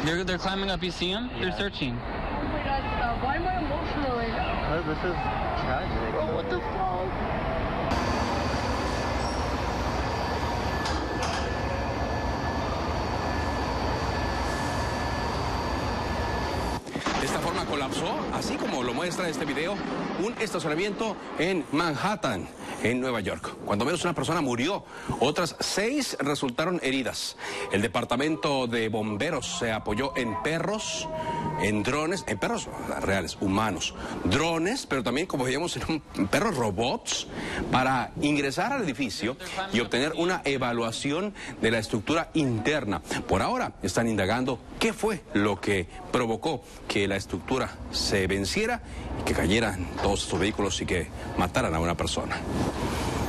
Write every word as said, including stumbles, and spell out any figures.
They're, they're climbing up, you see them? Yeah. They're searching. Oh my God, stop. Why am I emotional right now? Because this is tragic. Bro, what the fuck? De esta forma colapsó, así como lo muestra este video, un estacionamiento en Manhattan, en Nueva York. Cuando menos una persona murió, otras seis resultaron heridas. El departamento de bomberos se apoyó en perros, en drones, en perros reales, humanos, drones, pero también, como veíamos, en un, perros robots, para ingresar al edificio y obtener una evaluación de la estructura interna. Por ahora están indagando qué fue lo que provocó que la estructura se venciera y que cayeran todos estos vehículos y que mataran a una persona.